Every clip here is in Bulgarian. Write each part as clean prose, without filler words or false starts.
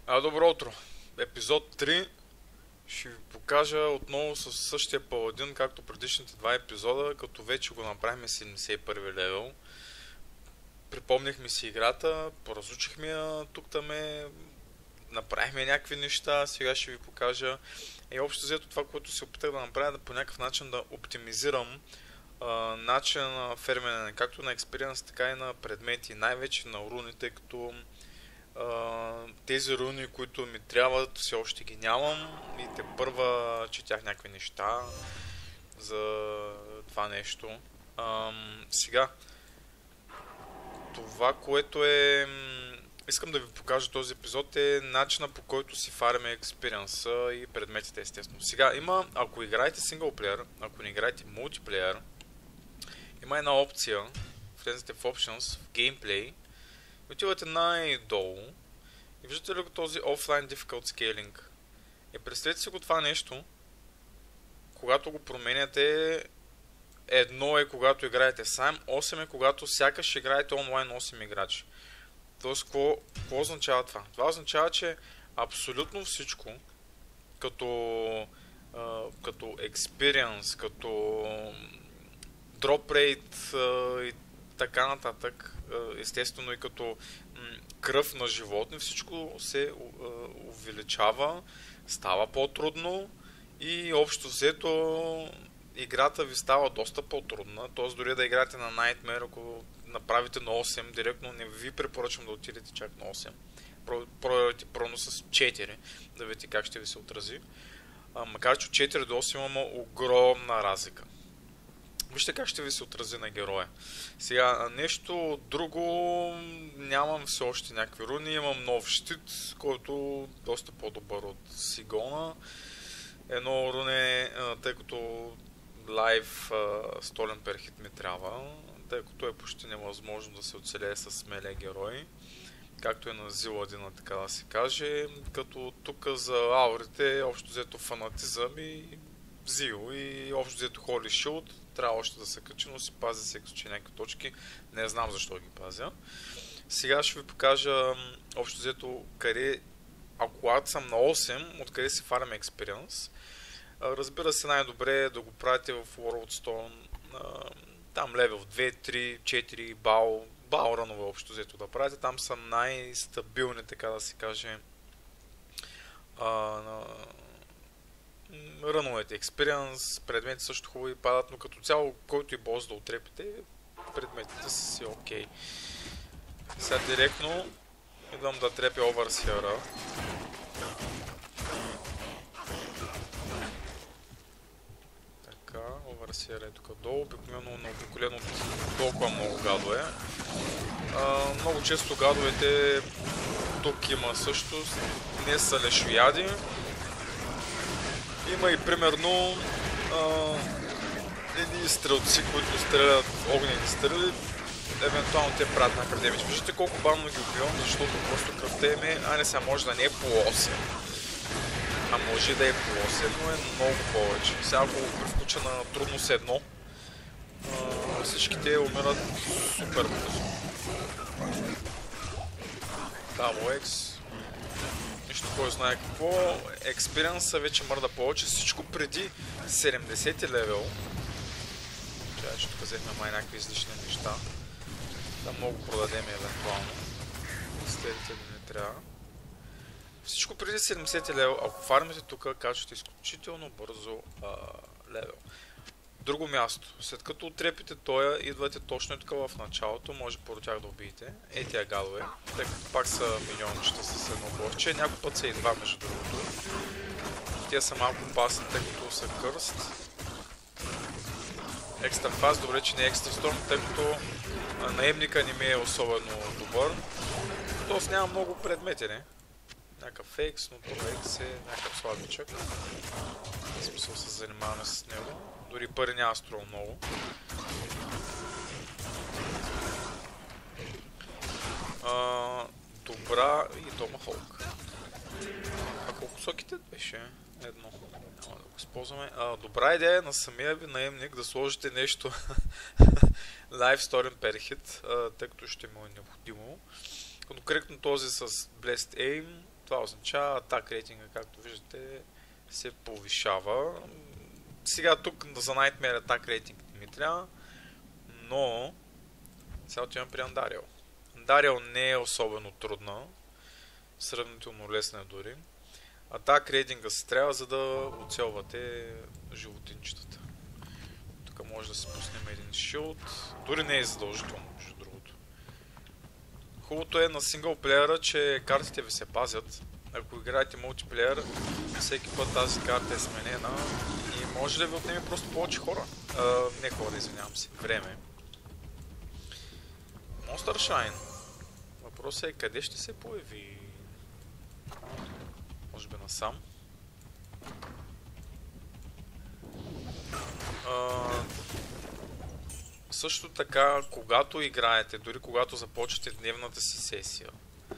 Добро утро! Епизод 3 ще ви покажа отново със същия паладин, както предишните два епизода, като вече го направихме 71 левел. Припомнихме си играта, поразучихме я тук-таме, направихме някакви неща, сега ще ви покажа. И общо взето това, което се опитах да направя, по някакъв начин да оптимизирам начин на фермене, както на експириенс, така и на предмети, най-вече на руни, тъй като тези руни, които ми трябват, все още ги нямам и тепърва четях някакви неща за това нещо. Сега, това, което искам да ви покажа този епизод, е начина, по който си фарме експириенса и предметите, естествено. Сега има, ако играете синглплеер, ако не играете мултиплеер, има една опция, влезете в Options, в Gameplay, отивате най-долу и виждате ли този Offline Difficult Scaling. И представете си го това нещо, когато го променяте, едно е когато играете сам, 8 е когато сякаш играете онлайн 8 играчи. Тоест, какво означава това? Това означава, че абсолютно всичко, като experience, като drop rate и така нататък, естествено и като кръв на животни, всичко се увеличава, става по-трудно и общо взето играта ви става доста по-трудна, т.е. дори да играете на Nightmare, ако направите на 8, директно не ви препоръчвам да отидете чак на 8. Пробвайте първо с 4, да видите как ще ви се отрази. Макар че от 4 до 8 има огромна разлика. Вижте как ще ви се отрази на героя. Сега, нещо друго, нямам все още някакви руни, имам нов щит, който е доста по-добър от Сигона. Едно руне, тъй като лайв столен перхит ми трябва, тъй като е почти невъзможно да се оцелее с меле герои, както е на Зиладина, така да се каже, като тук за аурите общо взето фанатизъм и Зил и общо взето Holy Shield, трябва още да се качи, но си пазя всеки случай някакви точки, не знам защо ги пазя. Сега ще ви покажа общо взето къде, ако съм на 8, откъде си фарме експириенс. Разбира се, най-добре е да го правите в Worldstone, там левел 2, 3, 4, бал ранове общо взето да правите, там са най-стабилни, така да се каже, ръновете, експириенс, предмети също хубави падат, но като цяло, който и бос да отрепите, предметите са си окей. Сега директно идвам да трепя Overseer-а. Така, Overseer е тук долу, обикновено наобиколено толкова много гадове. Много често гадовете тук има също, не са лешояди. Има и примерно едни стрелци, които стрелят огнени стрели, евентуално те правят някакъв демидж. Виждате колко бавно ги убивам, защото просто кръвта им не сега може да не е по 8. А може да е по 8, но е много повече. Сега ако го превключа на трудност 1, всички те умират супер бързо. Double X. Нищо кой знае какво. Експириенса вече мърда повече. Всичко преди 70 левел. Чакай, че тук взехме май някакви излишни неща. Да много продадем евентуално. Следите ли не трябва. Всичко преди 70 левел. Ако фармите тук, качвате изключително бързо левел. Друго място. След като отрепите тоя, идвате точно тук в началото, може по тях да убиете. Тия гадове, тъй като пак са миньончета с едно борче, някой път са и два между другото. Тия са малко опасни, тъй като са кърст. Екстра фаст, добре че не е екстра сторм, тъй като наемника не ми е особено добър. Тоест няма много предмети, не? Някакъв фейкс, но това фейкс е някакъв слабичък. В смисъл се занимаваме с него. Дори пари няма струва много. Добра и Томахолк. А колко соките беше? Едно. Няма да го използваме. Добра идея на самия ви наемник да сложите нещо Live Story Perhit, тъй като ще му е необходимо. Конкретно този с Blessed Aim Това означава атак рейтинга, както виждате, се повишава. Сега тук за Nightmare атак рейтинг не ми трябва, но сега отивам при Андариел. Андариел не е особено трудна, сравнително лесна е дори. Атак рейтинга се трябва, за да оцелвате животинчетата. Тук може да си пуснем един шилд. Дори не е задължително, между другото. Хубавото е на синглплеера, че картите ви се пазят. Ако играете мултиплеер, всеки път тази карта е сменена и може да ви отнеме просто повече хора. Не хора, извинявам се. Време. Monster Shine. Въпросът е къде ще се появи? Може би насам. Също така, когато играете, дори когато започнете дневната си сесия,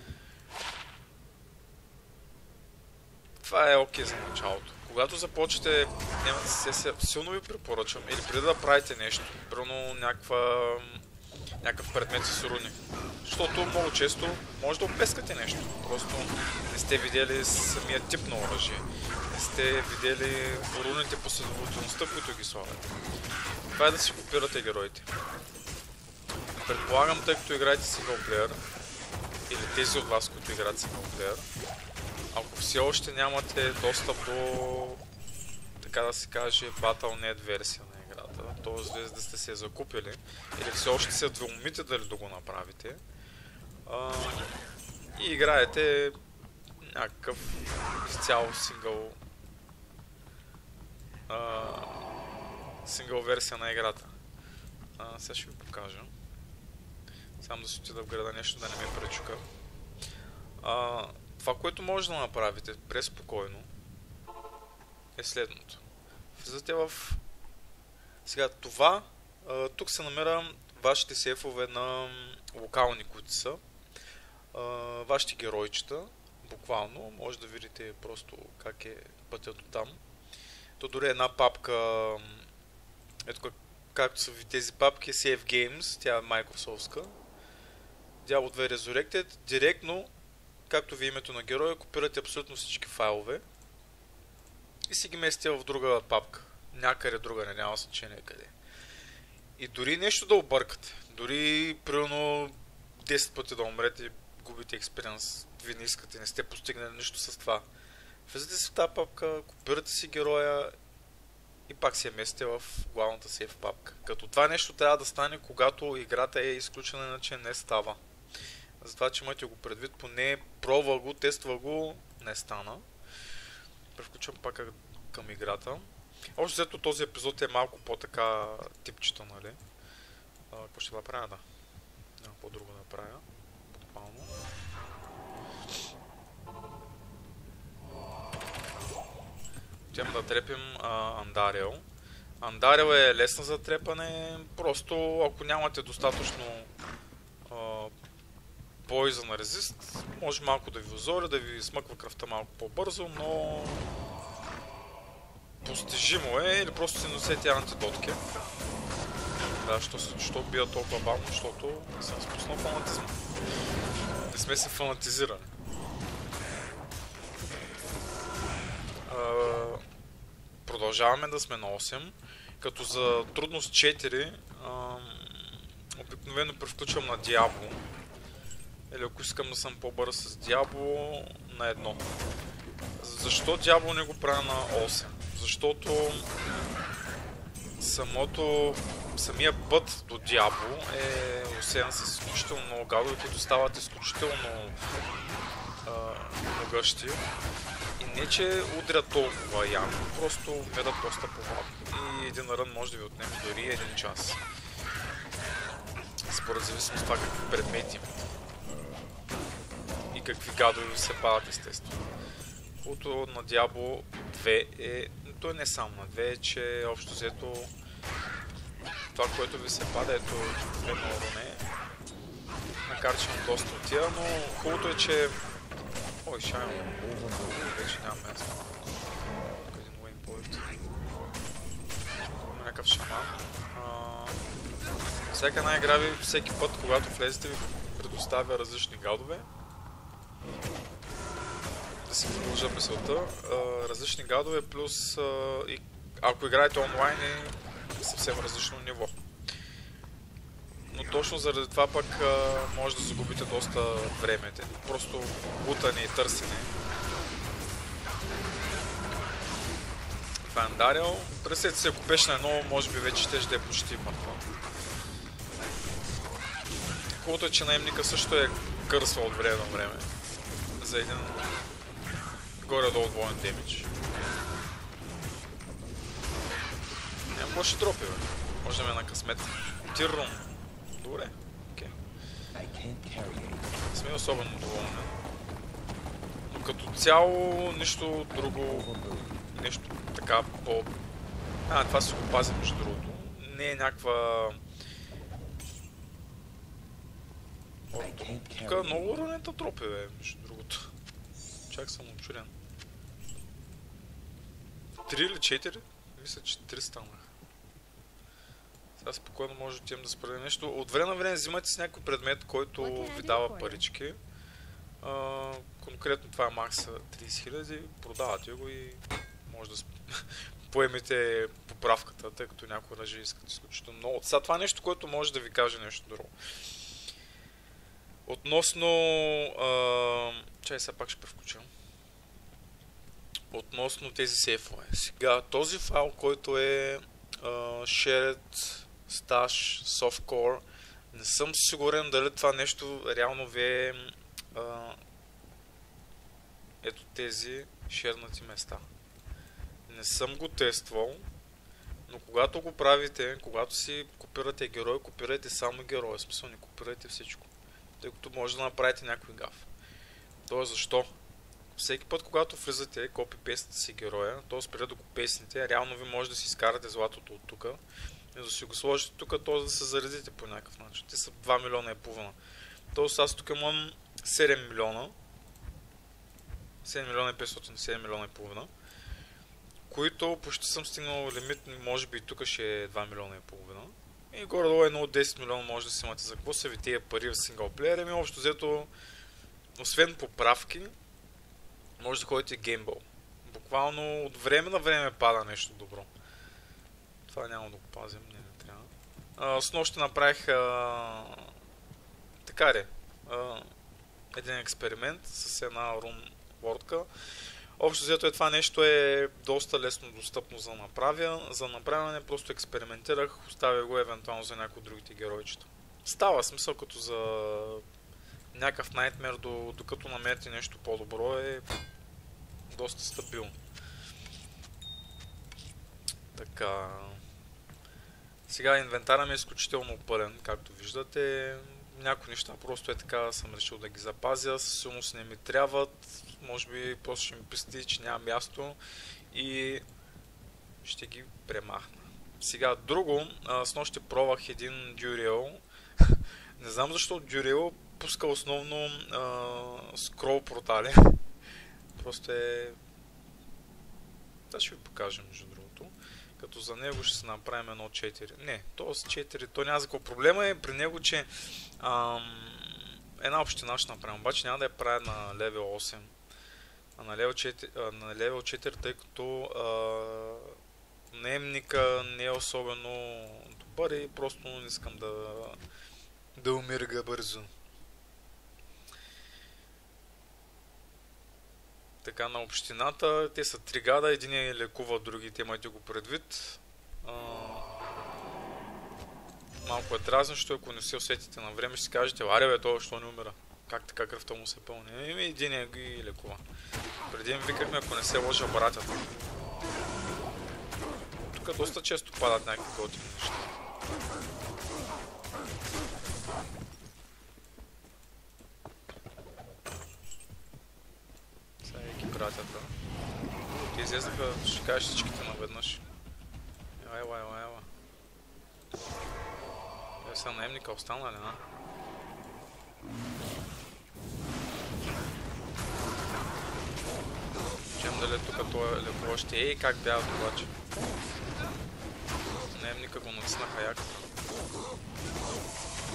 това е окей за началото. Когато започнете дневната си сесия, силно ви препоръчвам, или преди да правите нещо, примерно някакъв предмет с руни. Защото много често може да опескате нещо. Просто не сте видели самия тип на оръжие. Не сте видели руните последователността, които ги слагате. Това е да си копирате героите. Предполагам, тъй като играете синглплеер, или тези от вас, които играят синглплеер, ако все още нямате достъп до, така да се каже, Battle.net версия на играта, т.е. да сте се закупили, или все още се двумите дали да го направите, и играете някакъв изцяло сингъл версия на играта. Сега ще ви покажа. Само да си отида в града нещо да не ме пречука. Това, което може да направите преспокойно, е следното. Влизате в... Сега това, тук се намира вашите сейфове на локални, които са. Вашите геройчета, буквално, може да видите просто как е пътят до там. То дори една папка, ето както са ви тези папки, Save Games, тя е Microsoftска. Diablo 2 Resurrected, директно, както ви името на героя, копирате абсолютно всички файлове и си ги местите в друга папка. Някъде друга, няма значение къде. И дори нещо да объркате, дори примерно 10 пъти да умрете, губите експириенс, вие не искате, не сте постигнали нищо с това. Влизате си в тази папка, копирате си героя и пак си я местите в главната сейф папка. Като това нещо трябва да стане, когато играта е изключена, иначе не става. Затова, че имате го предвид, поне пробва го, тества го, не стана. Превключвам пак към играта. Още взето този епизод е малко по-така типчета, нали? Какво ще направя, да? Няма по-друго да направя. Буквално. Отивам да трепим Андариел. Андариел е лесна за трепане, просто ако нямате достатъчно Poison Resist, може малко да ви озори, да ви смъква кръвта малко по-бързо, но постижимо е, или просто си носете антидотки. Да, що бия толкова бавно, защото съм спуснал фанатизма. Не сме се фанатизирали. Продължаваме да сме на 8, като за трудност 4 обикновено превключвам на Diablo. Или ако искам да съм по-бърз с Diablo, на 1. Защо Diablo не го правя на 8? Защото самия път до Diablo е усеян с изключително много гадове, които стават изключително могъщи. И не че удрят толкова яко, просто медат доста по-малко. И един рън може да ви отнеме дори 1 час. Според зависимост това какви предмети и какви гадове ви се падат, естествено. Хубавото на Diablo 2 е, той не само на 2, е, че общо взето това, което ви се пада, ето едно руне, макар че има доста от тия, но хубавото е, че... Ой, шайно, вече няма място. Тук един waypoint. Има някакъв шаман. Всяка една игра ви, всеки път, когато влезете, ви предоставя различни гадове. да си продължа мисълта. Различни гадове, плюс и ако играете онлайн е съвсем различно ниво. Но точно заради това пък може да загубите доста време. Просто лутане и търсене. Фандарил. Представете се, ако пеш на едно, може би вече ще е почти мъртва. Хубавото е, че наемника също е кърсва от време на време. За един горе-долу двоен демидж. Няма лоши дропи, бе. Може да ме на късмет. Тиррум. Добре. Окей. Сме особено доволни. Но като цяло, нищо друго, нещо така по... това си го пазим между другото. Не е някаква... Тук много уронета тропи, бе, между другото. Чак съм очуден. 3 или 4? Мисля, че 3 станаха. Сега спокойно може да отидем да спреде нещо. От време на време взимате с някой предмет, който ви дава парички. Конкретно това е макса 30 000, продавате го и може да поемете поправката, тъй като някои ръжи искат изключително много. Сега това е нещо, което може да ви каже нещо друго. Относно... чай сега пак ще превключам. Относно тези сейфове. Сега този файл, който е shared stash softcore, не съм сигурен дали това нещо реално ви е ето тези шернати места. Не съм го тествал, но когато го правите, когато си копирате герой, копирайте само героя, в смисъл не копирайте всичко, тъй като може да направите някой гаф. Тоест защо? Всеки път, когато влизате, копи-пестите си героя, т.е. преди да го песните, реално ви може да си изкарате златото от тук и да си го сложите тук, т.е. да се заредите по някакъв начин. Те са 2 милиона и половина. Т.е. аз тук имам 7 милиона, 7 милиона и 500, 7 милиона и половина, които почти съм стигнал лимит, може би и тук ще е 2 милиона и половина. И горе-долу едно от 10 милиона може да си имате. За какво са ви тия пари в синглплеер? Ами общо взето, освен поправки, може да ходите геймбъл. Буквално от време на време пада нещо добро. Това няма да го пазим, не трябва. С нощи направих така ли, един експеримент с една рунвордка. Общо взето е това нещо е доста лесно достъпно за направяне, просто експериментирах, оставя го евентуално за някои от другите геройчета. Става смисъл като за някакъв найтмер, докато намерите нещо по-добро е доста стабилно. Така. Сега инвентара ми е изключително пълен, както виждате. Някои неща просто е така, съм решил да ги запазя, със сигурност не ми трябват, може би просто ще ми писате, че няма място и ще ги премахна. Сега друго, с нощи пробвах един Duriel. Не знам защо Duriel пуска основно скрол портали. Просто е... Да, ще ви покажа между другото. Като за него ще се направим едно 4. Не, т.е. 4, то няма за какво. Проблема е при него, че една община ще направим, обаче няма да я правя на левел 8. А на левел 4, тъй като наемника не е особено добър и просто не искам да умирга бързо. Така, на общината, те са 3 гада, един е лекува, другите имайте го предвид. Малко е дразнещо, ако не се усетите на време, ще си кажете, аре бе, това защо не умира? Как така кръвта му се пълни? Еми, един е ги лекува. Преди им викахме, ако не се лъжа, братята. Тук доста често падат някакви готини неща. Сега ги братята. Те излезнаха, ще кажеш всичките наведнъж. Ела. Сега наемника остана ли, а? Чем дали тук това лекува ще е и как бяга обаче. Наемника го натиснаха як.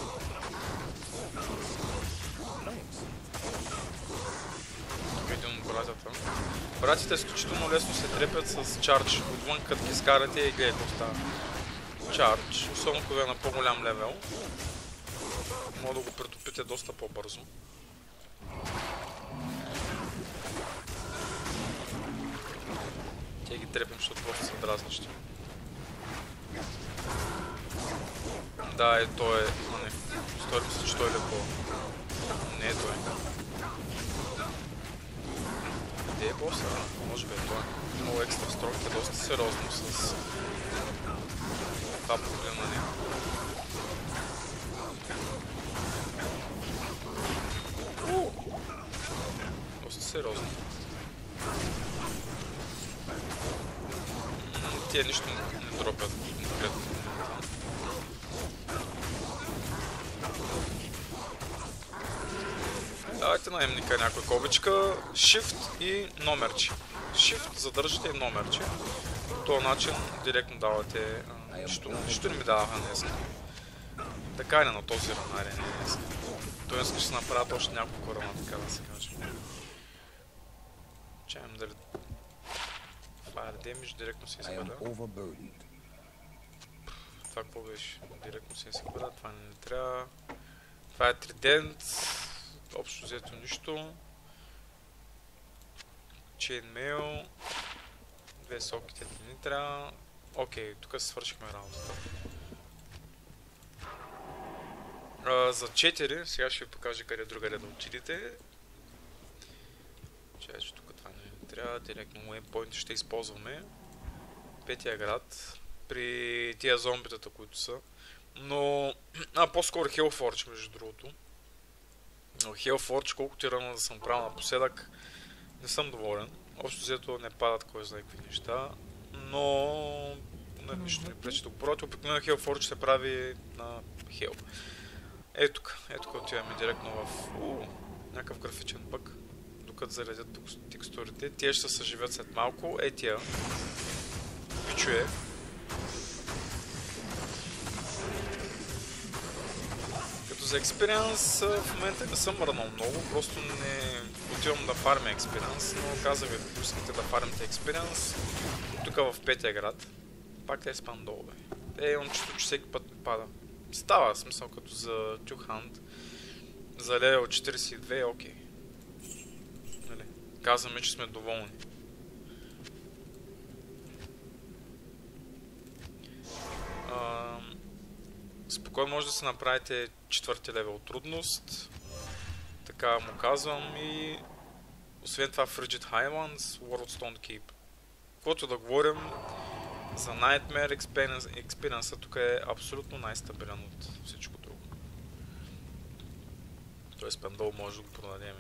Тук един братята. Братите изключително лесно се трепят с чардж. Отвън като ги скарате и гледай какво става. Чардж, особено когато е на по-голям левел. Може да го претопите доста по-бързо. Те ги трепим, защото просто са дразнащи. Да, е, той е... А, не. Сторим се, че той е леко. Не е той. Къде е боса? Може би е той. Много екстра строк е доста сериозно с... това погледнане. Доста сериозно. Тия нищо не дропят конкретно. Давайте наемника някой кобичка. Shift и номерче. Shift задържате и номерче. По този начин директно давате... Нищо не ми даваха днес. Така е на този ранария не е днес. Той иска ще се направят още няколко рана, така да се каже. Чаем дали... Fire Damage директно се изпада. Това какво беше? Директно се изпада, това не трябва. Това е тридент. Общо взето нищо. Chainmail. Две соките не трябва. Окей, тук се свършихме работата. За 4, сега ще ви покажа къде другаде да отидете. Чай, че тук това не трябва. Директно waypoint ще използваме. Петия град. При тия зомбитата, които са. Но... по-скоро Hellforge, между другото. Но Hellforge, колкото и рано да съм правил напоследък, не съм доволен. Общо взето не падат кой знае какви неща, но нищо не пречи да го пробвате. Обикновено Hellforge се прави на Hell. Ето тук отиваме директно в някакъв графичен бъг, докато заредят текстурите. Тия ще се съживят след малко. Тия пичуе. За експириенс в момента не съм мръднал много, просто не отивам да фармя експириенс, но казах ви, ако искате да фармите експириенс, тук в петия град, пак е спам долу, бе. Имам чувство, че всеки път ми пада. Става смисъл като за Two Hand, за левел 42 е окей. Нали? Казваме, че сме доволни. Спокойно може да се направите четвърти левел трудност. Така му казвам и... Освен това Frigid Highlands, World Stone Keep. Каквото да говорим за Nightmare Experience, тук е абсолютно най-стабилен от всичко друго. Тоест пендол може да го продадем.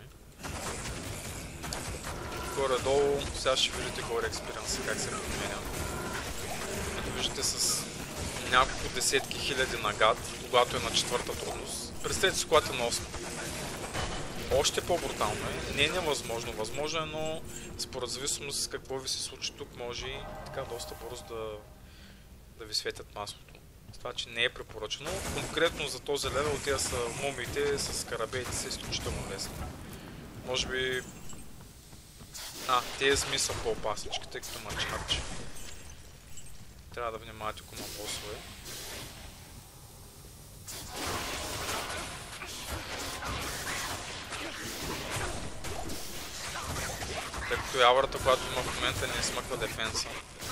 Горе-долу, сега ще видите горе Experience как се променя. Ето виждате с няколко десетки хиляди нагад, когато е на четвърта трудност. Представете си, когато е на 8. Още по-брутално е. Не е невъзможно, възможно е, но според зависимост с какво ви се случи тук, може и така доста бързо да ви светят маслото. Това, че не е препоръчено. Конкретно за този левел, тия са мумиите с карабеите са изключително лесни. Може би... тези зми са по-опаснички, тъй като има чардж. Трябва да внимавате, ако има босове. Тъй като явърата, която има в момента, не смъква дефенса.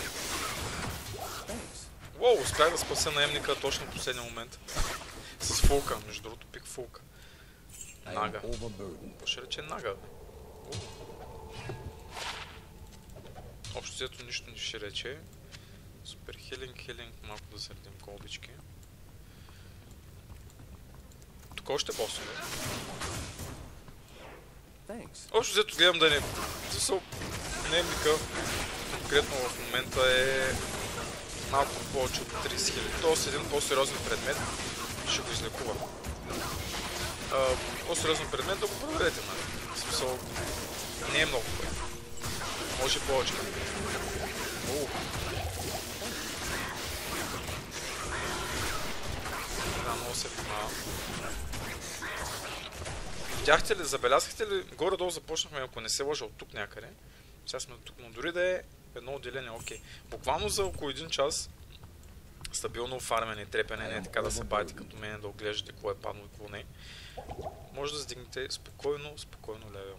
Уоу, успях да спася наемника точно в последния момент. С фулка, между другото, пик фулка. Нага. Какво ще рече нага, бе? Общо взето нищо не ще рече. Супер хилинг, малко да заредим колбички. Тук още босове. Общо взето гледам да не... Засъл наемника конкретно в момента е малко повече от 30 000. Тоест един по-сериозен предмет ще го излекува. По-сериозен предмет да го проверете, нали? В смисъл не е много пари. Може повече. Да, много се внимава. Видяхте ли, забелязахте ли, горе-долу започнахме, ако не се лъжа, от тук някъде. Сега сме тук, но дори да е едно отделение, окей. Буквално за около 1 час стабилно фармене и трепене, не е така да се бавите като мен, да оглеждате какво е паднало и какво не. Може да сдигнете спокойно левел.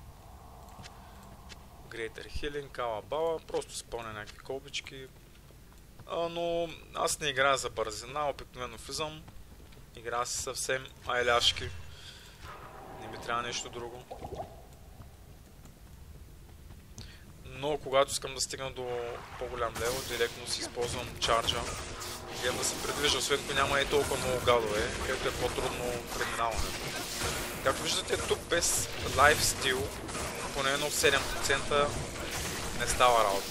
Greater Healing, Кала Бала, просто спълня някакви колбички. Но аз не играя за бързина, обикновено влизам. Играя си съвсем айляшки. Не ми трябва нещо друго. Но когато искам да стигна до по-голям левел, директно си използвам чарджа. Гледам да се придвижа, освен ако няма и толкова много гадове, където е по-трудно преминаването. Както виждате, тук без лайфстил, поне едно 7% не става работа.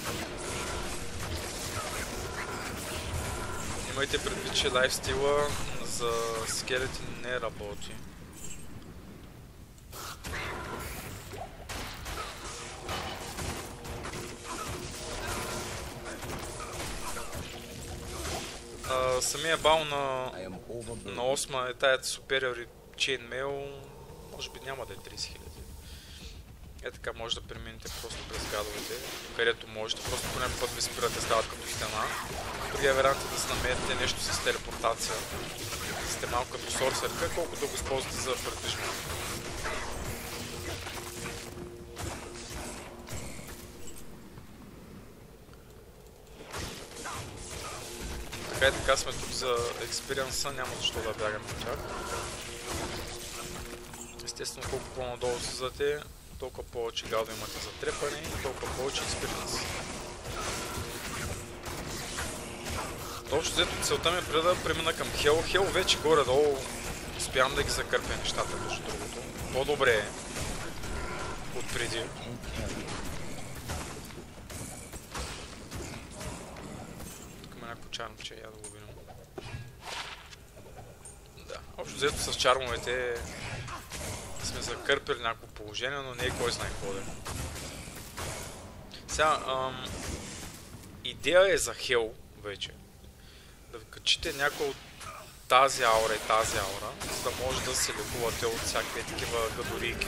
Имайте предвид, че лайфстила за скелети не работи. Самия бал на 8 е тая Superior Chainmail, може би няма да е 30 000. Е така, може да преминете просто през гадовете, където можете, просто по някакъв път ви спирате, стават като стена. Другия вариант е да се намерите нещо с телепортация. Сте малко като сорсерка, колкото да го използвате за предвижване. Така и така сме тук за експириенса, няма защо да бягаме от тях. Естествено, колко по-надолу слизате, толкова повече гадо имате за трепане и толкова повече експириенс. Общо взето целта ми е преди да премина към Хел. Хел вече горе-долу успявам да ги закърпя нещата, между другото. По-добре е от преди. Тук има някакво чармче, я да го видим. Да, общо взето с чармовете сме закърпили някакво положение, но не е кой знае какво да е. Сега, идея е за Хел вече. Да качите някой от тази аура и тази аура, за да може да се лекувате от всякакви такива гадорийки.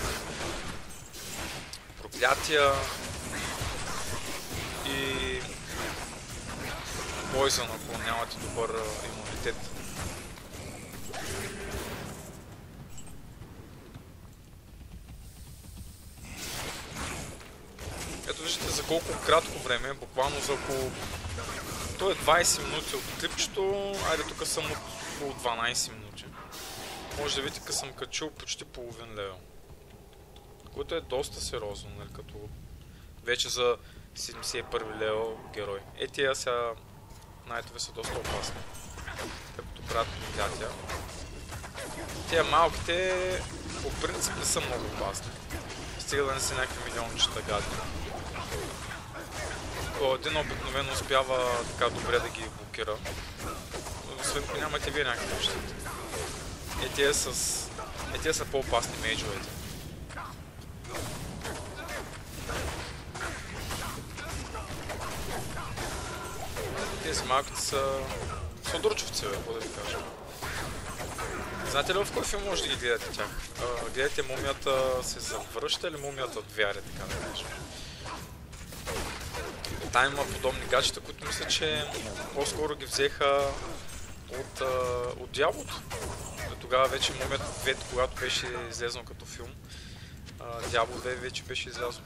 Проклятия и Poison, ако нямате добър имунитет. Ето виждате за колко кратко време, буквално за около... То е 20 минути от клипчето, айде тук съм от около 12 минути. Може да видите, къде съм качил почти половин левел. Което е доста сериозно, нали, като вече за 71 левел герой. Тия сега найтове са доста опасни, като правят проклятия. Тия малките по принцип не са много опасни. Стига да не са някакви милиончета гадни. Един обикновено успява така добре да ги блокира. Освен ако нямате вие някакви щити. Тия са по-опасни мейджовете. Тези малките са дурчовци, какво да ви кажа. Знаете ли в кой филм може да ги гледате тях? Гледате Мумията се завръща или Мумията вяря, така да кажа. Там има подобни гаджета, които мисля, че по-скоро ги взеха от Дяволото. Тогава вече Мумията 2, когато беше излезнал като филм, Дявол 2 вече беше излязъл.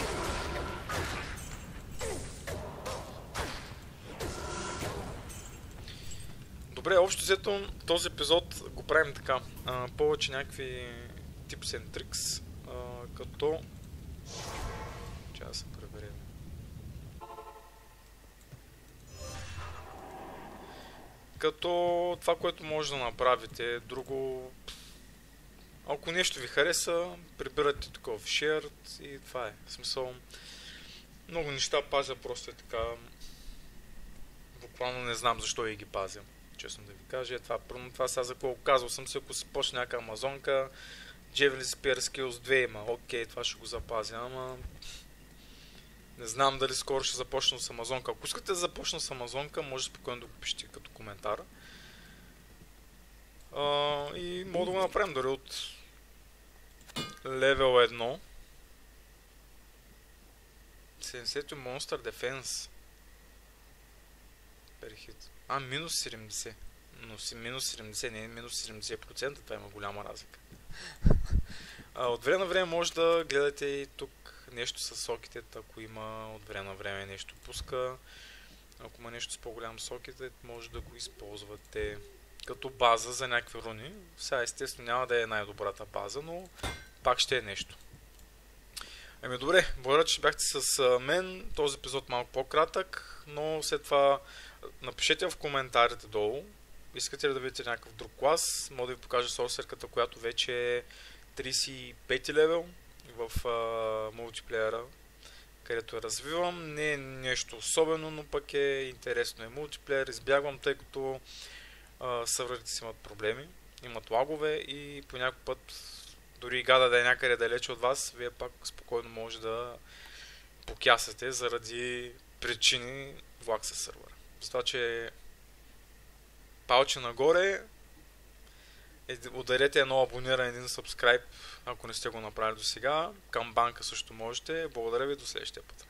Добре, общо взето този епизод го правим така. Повече някакви tips and tricks, като... Чакай да се преберем. Като това, което може да направите, друго... Ако нещо ви хареса, прибирате такова в shared и това е. В смисъл, много неща пазя, просто е така... Буквално не знам защо и ги пазя. Честно да ви кажа, това сега за колко казвал съм си, ако се почне някаква амазонка, Javelin Spear Skills 2 има, окей, това ще го запазя, ама не знам дали скоро ще започна с амазонка. Ако искате да започна с амазонка, може спокойно да го пишете като коментар. И мога да го направим дори от Левел 1. 70 Monster Defense. Перехит. Минус 70. Но си минус 70, не е минус 70%, това има голяма разлика. От време на време може да гледате и тук нещо с сокетът, ако има от време на време нещо пуска. Ако има нещо с по-голям сокет, може да го използвате като база за някакви руни. Сега естествено няма да е най-добрата база, но пак ще е нещо. Добре, благодаря, че бяхте с мен. Този епизод малко по-кратък, но след това напишете в коментарите долу. Искате ли да видите някакъв друг клас? Мога да ви покажа сорсерката, която вече е 35 левел в мултиплеера, където я развивам. Не е нещо особено, но пък е интересно. Е мултиплеер, избягвам, тъй като сървърите си имат проблеми, имат лагове и по някой път, дори и гада да е някъде далече от вас, вие пак спокойно може да покясате заради причини влак със сървъра. С това, че палче нагоре, ударете едно абониране, един subscribe, ако не сте го направили до сега. Към банка също можете. Благодаря ви, до следващия път.